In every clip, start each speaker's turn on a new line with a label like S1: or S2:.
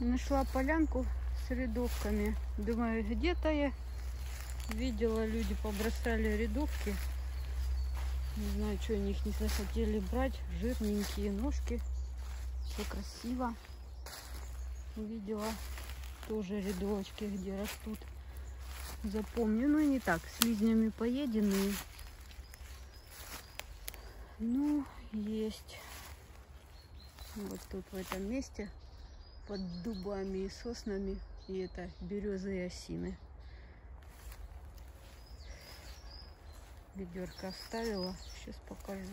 S1: Нашла полянку с рядовками. Думаю, где-то я видела, люди побросали рядовки. Не знаю, что они их не захотели брать. Жирненькие ножки. Все красиво. Увидела тоже рядовочки, где растут. Запомню. Ну, не так, слизнями поеденные. Ну, есть. Вот тут в этом месте. Под дубами и соснами. И это березы и осины. Ведерко оставила. Сейчас покажу.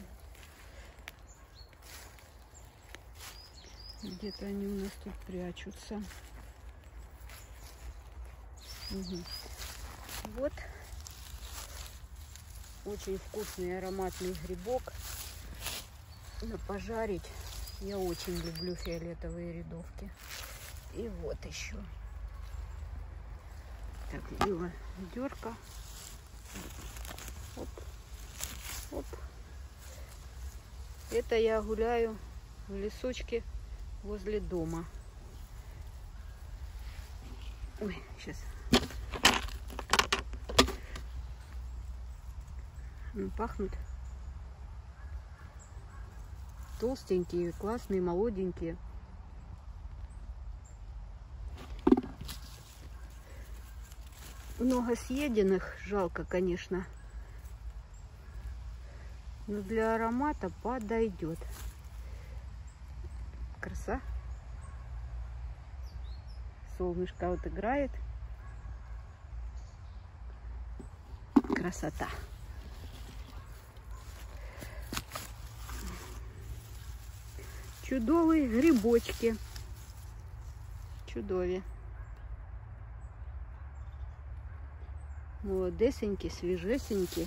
S1: Где-то они у нас тут прячутся. Угу. Вот. Очень вкусный ароматный грибок. На пожарить. Я очень люблю фиолетовые рядовки. И вот еще. Так, взяла ведерко. Оп. Оп. Это я гуляю в лесочке возле дома. Ой, сейчас. Пахнут. Толстенькие, классные, молоденькие. Много съеденных, жалко, конечно. Но для аромата подойдет. Краса. Солнышко вот играет. Красота. Чудовые грибочки. Чудові. Молодесенькі, свіжесенькі.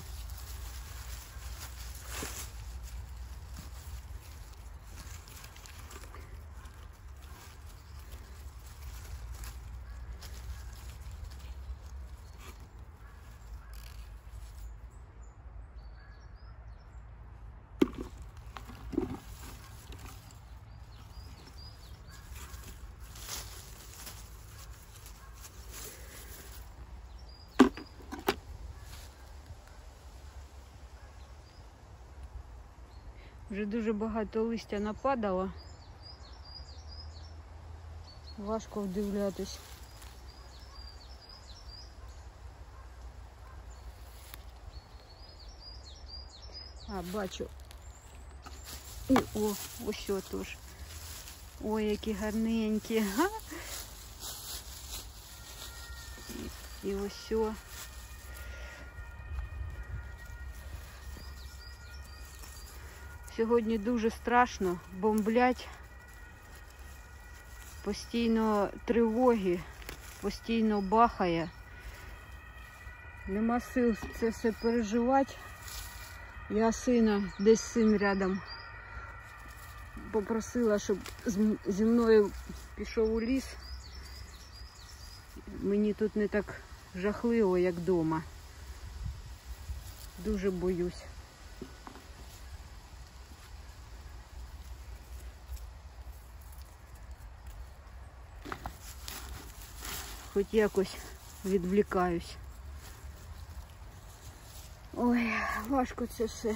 S1: Вже дуже багато листя нападало. Важко вдивлятись. А, бачу. І, о, ось що теж. Ой, які гарненькі. Га? І ось що. Сьогодні дуже страшно, бомблять, постійно тривоги, постійно бахає. Нема сил це все переживати. Я сина, десь син рядом, попросила, щоб зі мною пішов у ліс. Мені тут не так жахливо, як вдома. Дуже боюсь. Хоч якось відвлікаюсь. Ой, важко це все.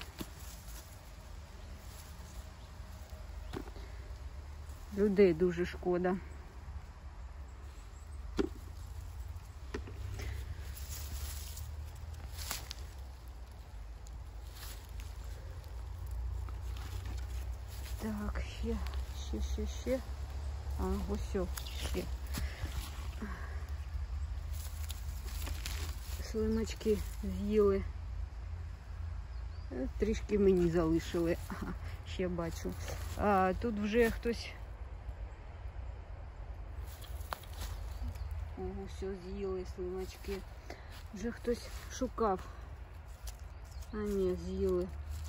S1: Людей дуже шкода. Так, ще. А, ось ще. Слимачки з'їли. Трішки мені залишили. Ага, ще бачу. А тут вже хтось все з'їли слимачки. Вже хтось шукав. А ні, з'їли.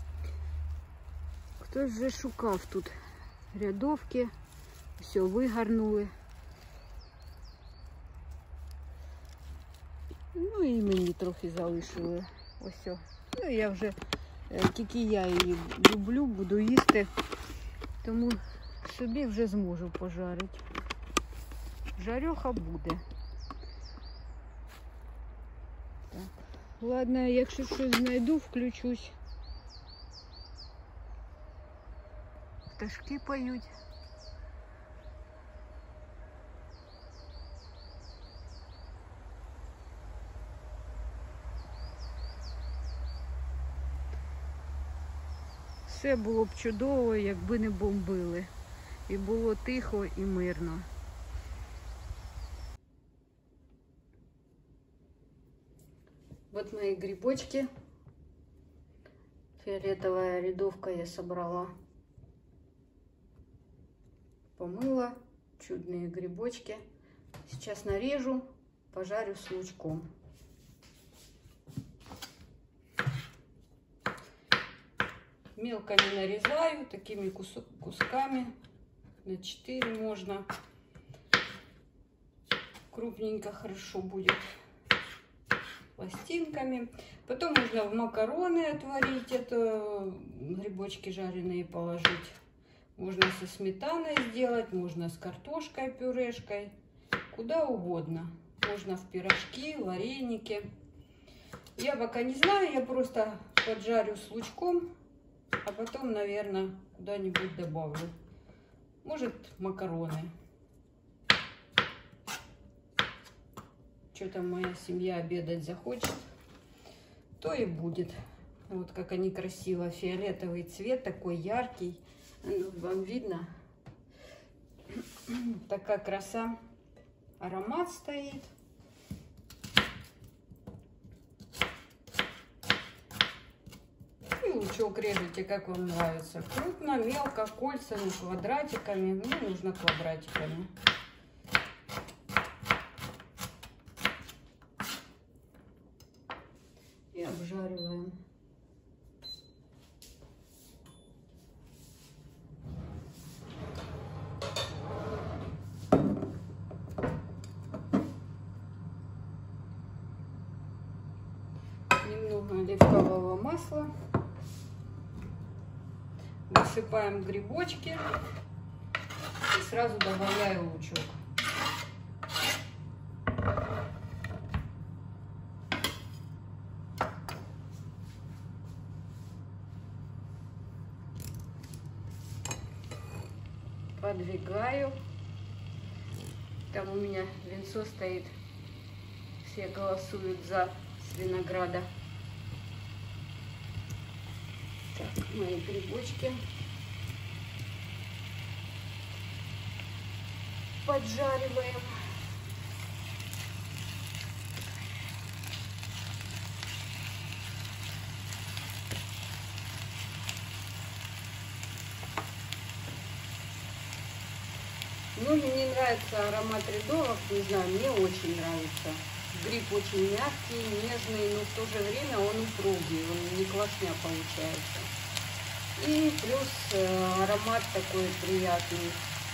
S1: Хтось вже шукав тут рядовки. Все, вигарнули. Ну і мені трохи залишили. Ось. Ну я вже, тільки я її люблю, буду їсти. Тому собі вже зможу пожарити. жареха буде. Так. Ладно, якщо щось знайду, включусь. Пташки поють. Все було б чудово, якби не бомбили. І було тихо і мирно. Вот мои грибочки. Фиолетовая рядовка я собрала. Помыла. Чудные грибочки. Сейчас нарежу, пожарю с лучком. Мелко не нарезаю, такими кусками. На 4 можно. Крупненько хорошо будет. Пластинками. Потом можно в макароны отварить, это грибочки жареные положить. Можно со сметаной сделать, можно с картошкой, пюрешкой, куда угодно. Можно в пирожки, вареники. Я пока не знаю, я просто поджарю с лучком, а потом, наверное, куда-нибудь добавлю. Может, макароны. Что-то моя семья обедать захочет, то и будет. Вот как они красиво. Фиолетовый цвет, такой яркий. Вам видно? Такая краса. Аромат стоит. И лучок режете, как вам нравится. Крупно, мелко, кольцами, квадратиками. Мне нужно квадратиками. И обжариваем. Немного оливкового масла. Высыпаем грибочки и сразу добавляю лучок. Подвигаю. Там у меня винцо стоит. Все голосуют за с винограда. Так, мои грибочки поджариваем. Ну, мне не нравится аромат рядовок, не знаю, мне очень нравится. Гриб очень мягкий, нежный, но в то же время он упругий, он не класня получается. И плюс аромат такой приятный.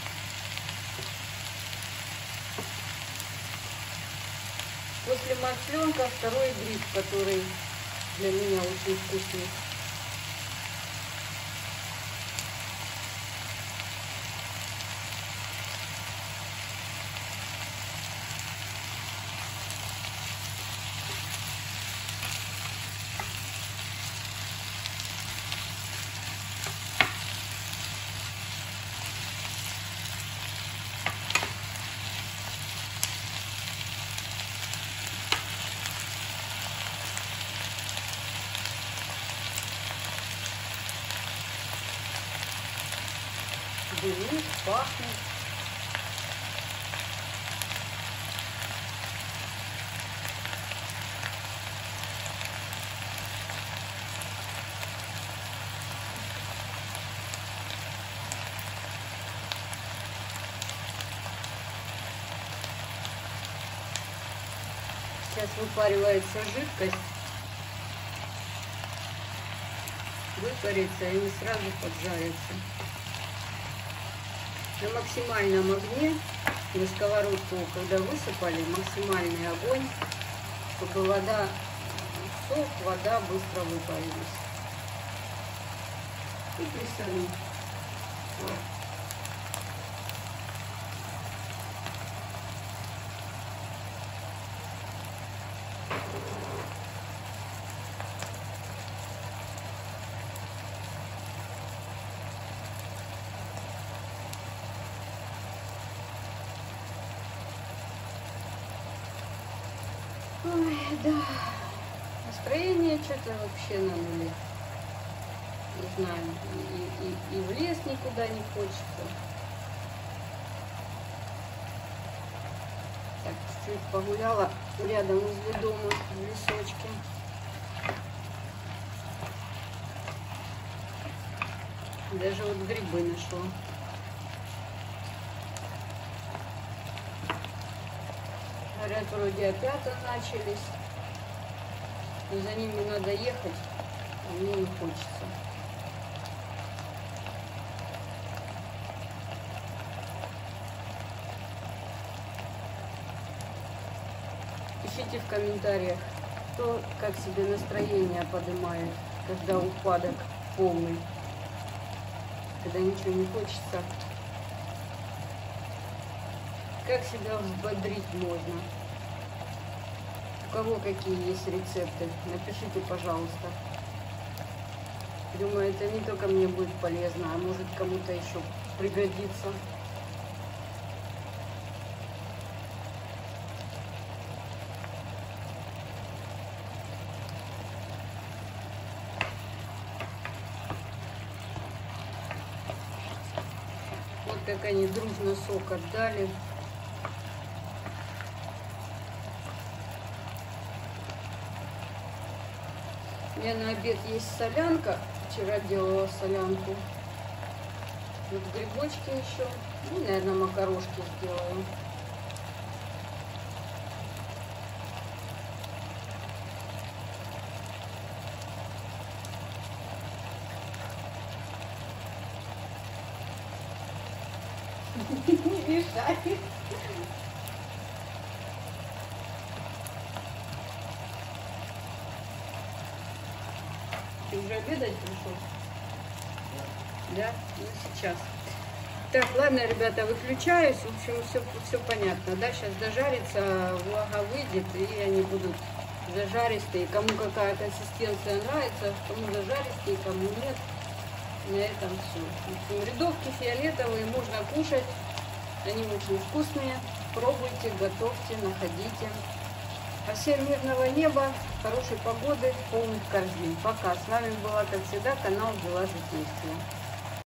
S1: После масленка второй гриб, который для меня очень вкусный. Дымит, пахнет. Сейчас выпаривается жидкость, выпарится и сразу поджарится. На максимальном огне на сковородку, когда высыпали, максимальный огонь, чтобы вода, сок, вода быстро выпарились. И присолим. да. Настроение что-то вообще на нуле. Не знаю, и в лес никуда не хочется. Так, чуть-чуть погуляла рядом возле дома в лесочке. Даже вот грибы нашла. Говорят, вроде опять начались. Но за ними надо ехать, а мне не хочется. Пишите в комментариях, кто как себе настроение поднимает, когда упадок полный, когда ничего не хочется. Как себя взбодрить можно? У кого какие есть рецепты? Напишите, пожалуйста. Думаю, это не только мне будет полезно, а может кому-то еще пригодится. Вот как они дружно сок отдали. У меня на обед есть солянка. Вчера делала солянку. Вот грибочки еще. Ну, наверное, макарошки сделаю. Не мешай. Ты уже обедать пришел? Да? Ну сейчас. Так, ладно, ребята, выключаюсь. В общем, все понятно. Да, сейчас дожарится, влага выйдет, и они будут зажаристые. Кому какая консистенция нравится, кому зажаристые, кому нет. На этом все. В общем, рядовки фиолетовые можно кушать. Они очень вкусные. Пробуйте, готовьте, находите. А всем мирного неба, хорошей погоды, полных корзин. Пока. С вами была, как всегда, канал Дела Житейские.